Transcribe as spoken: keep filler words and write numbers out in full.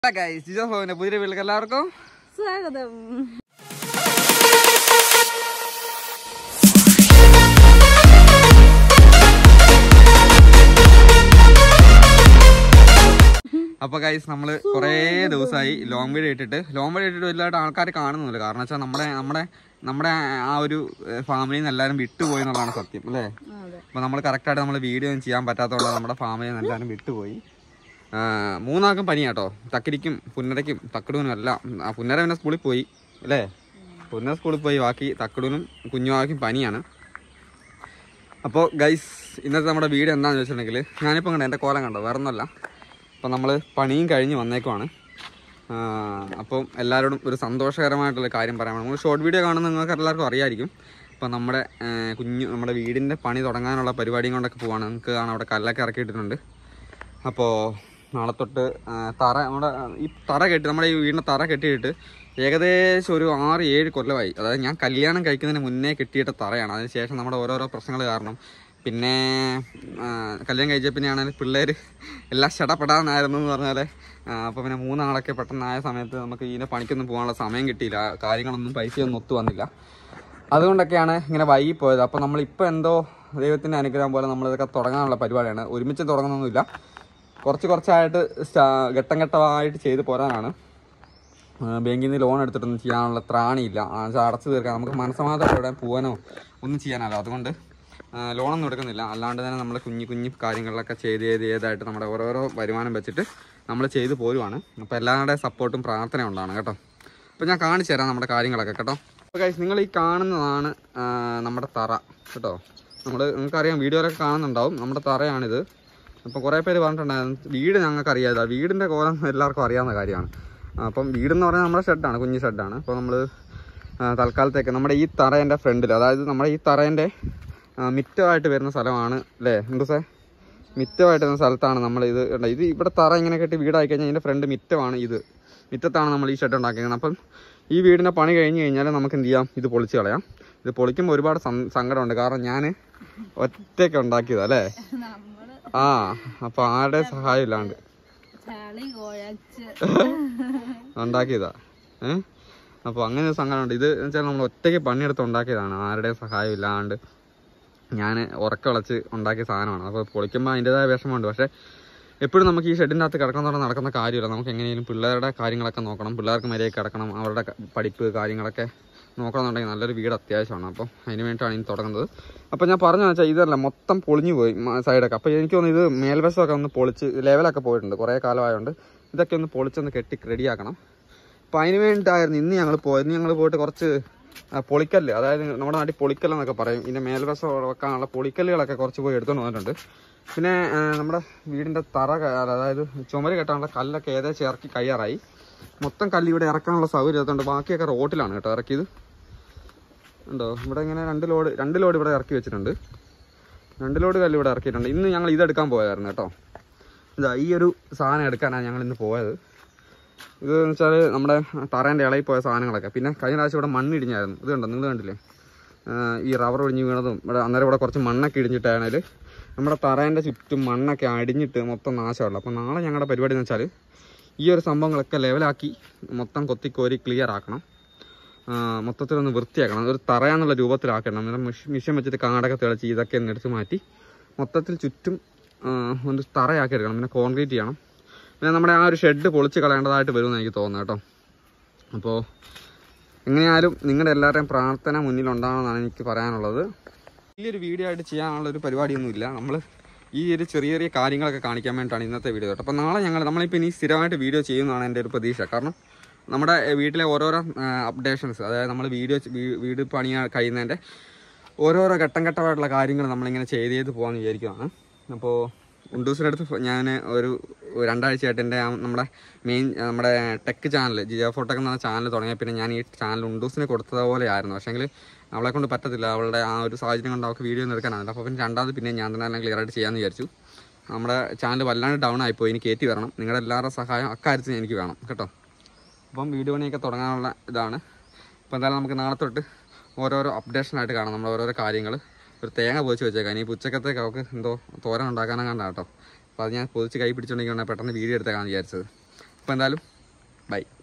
Guys, this is Hoina Pudri Vilkalarko. Swagadam. അപ്പോൾ guys നമ്മൾ കുറേ ദിവസമായി ലോങ് വീഡിയോ ഇട്ടിട്ട് ലോങ് വീഡിയോ ഇട്ടിട്ട് വലുതായിട്ട് ആൾക്കാർ കാണുന്നില്ല. കാരണം വെച്ചാൽ നമ്മുടെ നമ്മുടെ നമ്മുടെ ആ ഒരു ഫാമിലിയിൽ നിന്ന് എല്ലാവരും വിട്ടുപോയി എന്നുള്ളതാണ് സത്യം അല്ലേ. അപ്പോൾ നമ്മൾ കറക്റ്റായിട്ട് നമ്മൾ വീഡിയോ ഒന്നും ചെയ്യാൻ പറ്റാത്തതുകൊണ്ട് നമ്മുടെ ഫാമിലിയിൽ നിന്ന് എല്ലാവരും വിട്ടുപോയി. മൂന്നാൾക്കും പനിയാട്ടോ, തക്കിരിക്കും പുന്നരയ്ക്കും തക്കടൂനും എല്ലാം. പുന്നര പിന്നെ സ്കൂളിൽ പോയി അല്ലേ, പുന്നര സ്കൂളിൽ പോയി. ബാക്കി തക്കടൂനും കുഞ്ഞുവാക്കും പനിയാണ്. അപ്പോൾ ഗൈസ് ഇന്നത്തെ നമ്മുടെ വീഡിയോ എന്താണെന്ന് വെച്ചിട്ടുണ്ടെങ്കിൽ, ഞാനിപ്പോൾ കണ്ടോ എൻ്റെ കോലം കണ്ടോ, വേറെ ഒന്നുമല്ല. അപ്പോൾ നമ്മൾ പണിയും കഴിഞ്ഞ് വന്നേക്കുവാണ്. അപ്പം എല്ലാവരോടും ഒരു സന്തോഷകരമായിട്ടുള്ള കാര്യം പറയാൻ നമ്മൾ ഷോർട്ട് വീഡിയോ കാണുന്ന നിങ്ങൾക്ക് എല്ലാവർക്കും അറിയാമായിരിക്കും. അപ്പോൾ നമ്മുടെ കുഞ്ഞു നമ്മുടെ വീടിൻ്റെ പണി തുടങ്ങാനുള്ള പരിപാടിയും കൊണ്ടൊക്കെ പോവാണ്. നിങ്ങൾക്ക് കാണാം അവിടെ കല്ലൊക്കെ ഇറക്കിയിട്ടിട്ടുണ്ട്. അപ്പോൾ നാളെ തൊട്ട് തറ നമ്മുടെ ഈ തറ കെട്ടി നമ്മുടെ ഈ വീടിൻ്റെ തറ കെട്ടിയിട്ട് ഏകദേശം ഒരു ആറ് ഏഴ് കൊല്ലമായി. അതായത് ഞാൻ കല്യാണം കഴിക്കുന്നതിന് മുന്നേ കെട്ടിയിട്ട തറയാണ്. അതിന് ശേഷം നമ്മുടെ ഓരോരോ പ്രശ്നങ്ങൾ കാരണം പിന്നെ കല്യാണം കഴിച്ച പിന്നെയാണെങ്കിൽ പിള്ളേർ എല്ലാം ഷടപ്പെടാനായിരുന്നു എന്ന് പറഞ്ഞാൽ. അപ്പോൾ പിന്നെ മൂന്നാളൊക്കെ പെട്ടെന്നായ സമയത്ത് നമുക്ക് ഇതിൻ്റെ പണിക്കൊന്നും പോകാനുള്ള സമയം കിട്ടിയില്ല. കാര്യങ്ങളൊന്നും പൈസയൊന്നും ഒത്തു വന്നില്ല. അതുകൊണ്ടൊക്കെയാണ് ഇങ്ങനെ വൈകി പോയത്. അപ്പോൾ നമ്മളിപ്പോൾ എന്തോ ദൈവത്തിൻ്റെ അനുഗ്രഹം പോലെ നമ്മളിതൊക്കെ തുടങ്ങാനുള്ള പരിപാടിയാണ്. ഒരുമിച്ച് തുടങ്ങുന്നൊന്നുമില്ല, കുറച്ച് കുറച്ചായിട്ട് ഘട്ടം ഘട്ടമായിട്ട് ചെയ്ത് പോരാനാണ്. ബാങ്കിൽ നിന്ന് ലോൺ എടുത്തിട്ടൊന്നും ചെയ്യാനുള്ള ത്രാണിയില്ല. അടച്ചു തീർക്കാൻ നമുക്ക് മനസ്സമാധാനം എവിടെ പോകാനോ ഒന്നും ചെയ്യാനല്ലോ. അതുകൊണ്ട് ലോണൊന്നും എടുക്കുന്നില്ല. അല്ലാണ്ട് തന്നെ നമ്മൾ കുഞ്ഞു കുഞ്ഞു കാര്യങ്ങളിലൊക്കെ ചെയ്ത് ചെയ്ത് ചെയ്തായിട്ട് നമ്മുടെ ഓരോരോ വരുമാനം വെച്ചിട്ട് നമ്മൾ ചെയ്ത് പോരുവാണ്. അപ്പോൾ എല്ലാവരുടെ സപ്പോർട്ടും പ്രാർത്ഥന ഉണ്ടാണ് കേട്ടോ. അപ്പോൾ ഞാൻ കാണിച്ചു തരാം നമ്മുടെ കാര്യങ്ങളൊക്കെ കേട്ടോ. അപ്പോൾ ഗൈസ് നിങ്ങൾ ഈ കാണുന്നതാണ് നമ്മുടെ തറ കേട്ടോ. നമ്മൾ നിങ്ങൾക്കറിയാം, വീഡിയോയിലൊക്കെ കാണുന്നുണ്ടാവും, നമ്മുടെ തറയാണിത്. അപ്പോൾ കുറേ പേര് പറഞ്ഞിട്ടുണ്ടായിരുന്നു വീട് ഞങ്ങൾക്ക് അറിയാതെ. വീടിൻ്റെ കോലം എല്ലാവർക്കും അറിയാവുന്ന കാര്യമാണ്. അപ്പം വീടെന്ന് പറഞ്ഞാൽ നമ്മുടെ ഷെഡാണ്, കുഞ്ഞ് ഷെഡാണ്. അപ്പോൾ നമ്മൾ തൽക്കാലത്തേക്ക് നമ്മുടെ ഈ തറേൻ്റെ ഫ്രണ്ടിൽ, അതായത് നമ്മുടെ ഈ തറേൻ്റെ മിറ്റമായിട്ട് വരുന്ന സ്ഥലമാണ് അല്ലേ എന്തോസേ, മിറ്റമായിട്ട് വരുന്ന സ്ഥലത്താണ് നമ്മൾ ഇത് ഇത് ഇവിടെ തറ ഇങ്ങനെ കെട്ടി വീടായി കഴിഞ്ഞാൽ ഇതിൻ്റെ ഫ്രണ്ട് മിറ്റമാണ്. ഇത് മിറ്റത്താണ് നമ്മൾ ഈ ഷെഡ് ഉണ്ടാക്കിയത്. അപ്പം ഈ വീടിൻ്റെ പണി കഴിഞ്ഞ് കഴിഞ്ഞാൽ നമുക്ക് എന്ത് ചെയ്യാം, ഇത് പൊളിച്ച് കളയാം. ഇത് പൊളിക്കുമ്പോൾ ഒരുപാട് സങ്കടമുണ്ട്. കാരണം ഞാൻ ഒറ്റയ്ക്ക് ഉണ്ടാക്കിയതാ അല്ലേ. ആ അപ്പോൾ ആരുടെ സഹായം ഇല്ലാണ്ട് ഉണ്ടാക്കിയതാ. ഏഹ് അപ്പോൾ അങ്ങനെ ഒരു സങ്കടമുണ്ട്. ഇത് വെച്ചാൽ നമ്മൾ ഒറ്റയ്ക്ക് പണിയെടുത്ത് ഉണ്ടാക്കിയതാണ്, ആരുടെയും സഹായം ഇല്ലാണ്ട് ഞാൻ ഉറക്കളച്ച് ഉണ്ടാക്കിയ സാധനമാണ്. അപ്പോൾ പൊളിക്കുമ്പോൾ അതിൻ്റെതായ വിഷമമുണ്ട്. പക്ഷേ എപ്പോഴും നമുക്ക് ഈ ഷെഡിൻ്റെ അകത്ത് കിടക്കുന്നതോടെ നടക്കുന്ന കാര്യമില്ല. നമുക്ക് എങ്ങനെയും പിള്ളേരുടെ കാര്യങ്ങളൊക്കെ നോക്കണം, പിള്ളേർക്ക് മര്യാദയ്ക്ക് കിടക്കണം, അവരുടെ പഠിപ്പ് കാര്യങ്ങളൊക്കെ നോക്കണമെന്നുണ്ടെങ്കിൽ നല്ലൊരു വീട് അത്യാവശ്യമാണ്. അപ്പം അതിന് വേണ്ടിയിട്ടാണ് ഇനി തുടങ്ങുന്നത്. അപ്പോൾ ഞാൻ പറഞ്ഞു വെച്ചാൽ ഇതല്ല, മൊത്തം പൊളിഞ്ഞു പോയി സൈഡൊക്കെ. അപ്പോൾ എനിക്ക് തോന്നുന്നു ഇത് മേൽവശമൊക്കെ ഒന്ന് പൊളിച്ച് ലെവലൊക്കെ പോയിട്ടുണ്ട്, കുറേ കാലമായതുകൊണ്ട് ഇതൊക്കെ ഒന്ന് പൊളിച്ചൊന്ന് കെട്ടി റെഡിയാക്കണം. അപ്പോൾ അതിന് വേണ്ടിയിട്ടായിരുന്നു ഇന്ന് ഞങ്ങൾ പോയത്. ഇന്ന് ഞങ്ങൾ പോയിട്ട് കുറച്ച് പൊളിക്കല്ല്, അതായത് നമ്മുടെ നാട്ടിൽ പൊളിക്കല്ലെന്നൊക്കെ പറയും, ഇതിൻ്റെ മേൽവശം വെക്കാനുള്ള പൊളിക്കല്ലുകളൊക്കെ കുറച്ച് പോയി എടുത്തുകൊണ്ട് വന്നിട്ടുണ്ട്. പിന്നെ നമ്മുടെ വീടിൻ്റെ തറ, അതായത് ചുമര് കെട്ടാനുള്ള കല്ലൊക്കെ ഏകദേശം ഇറക്കി കഴിയാറായി. മൊത്തം കല്ല് ഇവിടെ ഇറക്കാനുള്ള സൗകര്യം അതുകൊണ്ട് ബാക്കിയൊക്കെ റോട്ടിലാണ് കേട്ടോ ഇറക്കിയത്. ഉണ്ടോ ഇവിടെ ഇങ്ങനെ രണ്ട് ലോഡ് രണ്ട് ലോഡ് ഇവിടെ ഇറക്കി വെച്ചിട്ടുണ്ട്. രണ്ട് ലോഡ് കല്ല് ഇവിടെ ഇറക്കിയിട്ടുണ്ട്. ഇന്ന് ഞങ്ങൾ ഇതെടുക്കാൻ പോയായിരുന്നു കേട്ടോ. ഇതാ ഈ ഒരു സാധനം എടുക്കാനാണ് ഞങ്ങൾ ഇന്ന് പോയത്. ഇതെന്ന് വെച്ചാൽ നമ്മുടെ തറേൻ്റെ ഇളയിൽ പോയ സാധനങ്ങളൊക്കെ. പിന്നെ കഴിഞ്ഞ പ്രാവശ്യം ഇവിടെ മണ്ണിടിഞ്ഞായിരുന്നു. ഇത് കണ്ടോ, നിങ്ങൾ കണ്ടില്ലേ ഈ റബ്ബർ ഒടിഞ്ഞ് വീണതും. ഇവിടെ അന്നേരം ഇവിടെ കുറച്ച് മണ്ണൊക്കെ ഇടിഞ്ഞിട്ടാണെങ്കിൽ നമ്മുടെ തറേൻ്റെ ചുറ്റും മണ്ണൊക്കെ അടിഞ്ഞിട്ട് മൊത്തം നാശമുള്ളൂ. അപ്പോൾ നാളെ ഞങ്ങളുടെ പരിപാടി എന്ന് വെച്ചാൽ ഈ ഒരു സംഭവങ്ങളൊക്കെ ലെവലാക്കി മൊത്തം കൊത്തിക്കോരി ക്ലിയർ ആക്കണം, മൊത്തത്തിലൊന്ന് വൃത്തിയാക്കണം, ഒരു തറയാന്നുള്ള രൂപത്തിലാക്കണം. അന്നേരം മിഷൻ വെച്ചിട്ട് കാടൊക്കെ തെളിച്ച് ഇതൊക്കെ ഒന്ന് എടുത്ത് മാറ്റി മൊത്തത്തിൽ ചുറ്റും ഒന്ന് തറയാക്കി എടുക്കണം. പിന്നെ കോൺക്രീറ്റ് ചെയ്യണം. പിന്നെ നമ്മുടെ ആ ഒരു ഷെഡ് പൊളിച്ച് കളയേണ്ടതായിട്ട് വരുമെന്ന് എനിക്ക് തോന്നുന്നു കേട്ടോ. അപ്പോൾ എങ്ങനെയായാലും നിങ്ങളുടെ എല്ലാവരുടെയും പ്രാർത്ഥന മുന്നിലുണ്ടാവണമെന്നാണ് എനിക്ക് പറയാനുള്ളത്. വലിയൊരു വീഡിയോ ആയിട്ട് ചെയ്യാനുള്ളൊരു പരിപാടിയൊന്നുമില്ല. നമ്മൾ ഈ ഒരു ചെറിയ ചെറിയ കാര്യങ്ങളൊക്കെ കാണിക്കാൻ വേണ്ടിയിട്ടാണ് ഇന്നത്തെ വീഡിയോ കേട്ടോ. അപ്പോൾ നാളെ ഞങ്ങൾ നമ്മളിപ്പോൾ ഇനി സ്ഥിരമായിട്ട് വീഡിയോ ചെയ്യുന്നതാണ് എൻ്റെ ഒരു പ്രതീക്ഷ. കാരണം നമ്മുടെ വീട്ടിലെ ഓരോരോ അപ്ഡേഷൻസ്, അതായത് നമ്മൾ വീഡിയോ വീട് പണി കഴിയുന്നതിൻ്റെ ഓരോരോ ഘട്ടം ഘട്ടമായിട്ടുള്ള കാര്യങ്ങൾ നമ്മളിങ്ങനെ ചെയ്ത് ചെയ്ത് പോകാമെന്ന് വിചാരിക്കുകയാണ്. അപ്പോൾ ഉണ്ടൂസിൻ്റെ അടുത്ത് ഞാൻ ഒരു രണ്ടാഴ്ചയായിട്ട് എൻ്റെ നമ്മുടെ മെയിൻ നമ്മുടെ ടെക് ചാനൽ ജിയോ ഫോട്ടോക്ക് എന്ന ചാനൽ തുടങ്ങിയ പിന്നെ ഞാൻ ഈ ചാനൽ ഉണ്ടൂസിന് കൊടുത്തതുപോലെ ആയിരുന്നു. പക്ഷേങ്കിൽ അവളെ കൊണ്ട് പറ്റത്തില്ല, അവളുടെ ആ ഒരു സാഹചര്യം കൊണ്ട് അവൾക്ക് വീഡിയോ ഒന്നും എടുക്കാനാവില്ല. അപ്പോൾ പിന്നെ രണ്ടാമത് പിന്നെ ഞാൻ തന്നെ എല്ലാം ക്ലിയർ ആയിട്ട് ചെയ്യാമെന്ന് വിചാരിച്ചു. നമ്മുടെ ചാനൽ വല്ലാണ്ട് ഡൗൺ ആയിപ്പോയി, ഇനി കയറ്റി വരണം. നിങ്ങളുടെ എല്ലാവരുടെ സഹായം അക്കാര്യത്തിന് എനിക്ക് വേണം കേട്ടോ. അപ്പം വീഡിയോ പണിയൊക്കെ തുടങ്ങാനുള്ള ഇതാണ്. അപ്പോൾ എന്തായാലും നമുക്ക് നാളെ തൊട്ട് ഓരോരോ അപ്ഡേഷനായിട്ട് കാണാം നമ്മൾ ഓരോരോ കാര്യങ്ങൾ. ഒരു തേങ്ങ പൊതിച്ച് വെച്ചേക്കാം. ഇനി ഉച്ചക്കത്തേക്ക് അവൾക്ക് എന്തോ തോരൻ ഉണ്ടാക്കാനും കണ്ടാ കേട്ടോ. അപ്പോൾ അത് ഞാൻ പൊതിച്ച് കൈ പിടിച്ചുകൊണ്ടിരിക്കുകയാണ്, പെട്ടെന്ന് വീഡിയോ എടുത്തേക്കാന്ന് വിചാരിച്ചത്. അപ്പോൾ എന്തായാലും ബൈ.